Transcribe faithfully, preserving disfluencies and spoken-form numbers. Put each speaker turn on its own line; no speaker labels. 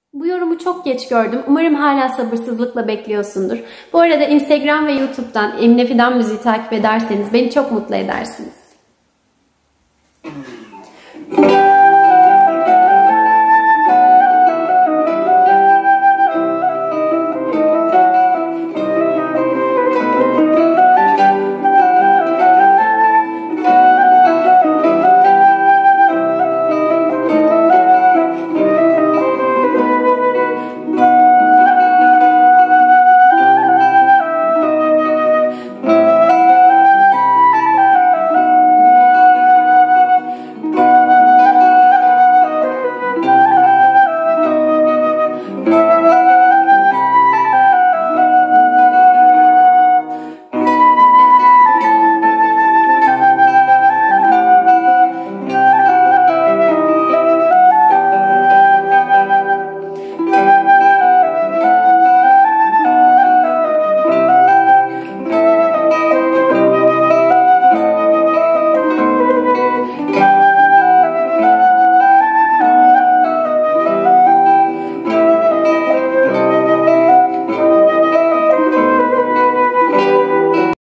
Bu yorumu çok geç gördüm. Umarım hala sabırsızlıkla bekliyorsundur. Bu arada Instagram ve YouTube'dan Emine Fidan müziği takip ederseniz beni çok mutlu edersiniz.